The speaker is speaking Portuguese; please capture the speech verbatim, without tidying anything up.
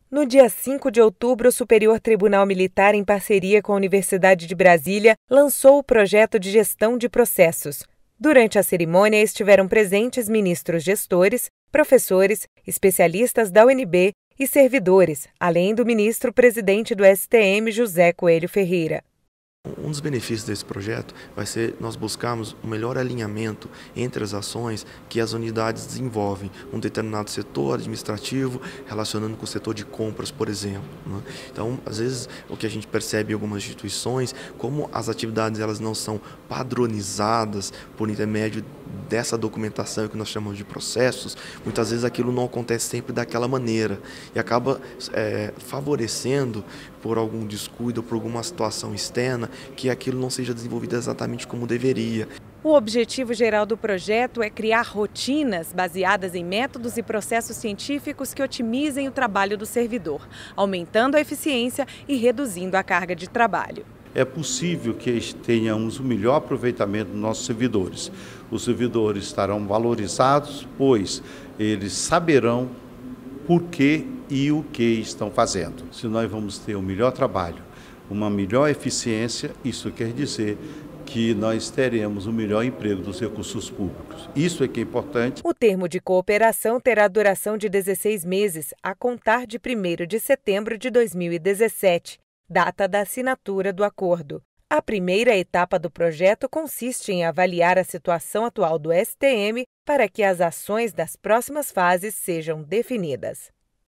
No dia cinco de outubro, o Superior Tribunal Militar, em parceria com a Universidade de Brasília, lançou o projeto de gestão de processos. Durante a cerimônia, estiveram presentes ministros gestores, professores, especialistas da U N B e servidores, além do ministro-presidente do S T M, José Coelho Ferreira. Um dos benefícios desse projeto vai ser nós buscarmos um melhor alinhamento entre as ações que as unidades desenvolvem, um determinado setor administrativo relacionando com o setor de compras, por exemplo. Né? Então, às vezes, o que a gente percebe em algumas instituições, como as atividades elas não são padronizadas por intermédio dessa documentação que nós chamamos de processos, muitas vezes aquilo não acontece sempre daquela maneira e acaba é, favorecendo por algum descuido ou por alguma situação externa que aquilo não seja desenvolvido exatamente como deveria. O objetivo geral do projeto é criar rotinas baseadas em métodos e processos científicos que otimizem o trabalho do servidor, aumentando a eficiência e reduzindo a carga de trabalho. É possível que tenhamos o melhor aproveitamento dos nossos servidores. Os servidores estarão valorizados, pois eles saberão por que e o que estão fazendo. Se nós vamos ter o melhor trabalho, uma melhor eficiência, isso quer dizer que nós teremos o melhor emprego dos recursos públicos. Isso é que é importante. O termo de cooperação terá duração de dezesseis meses, a contar de primeiro de setembro de dois mil e dezessete, data da assinatura do acordo. A primeira etapa do projeto consiste em avaliar a situação atual do S T M para que as ações das próximas fases sejam definidas.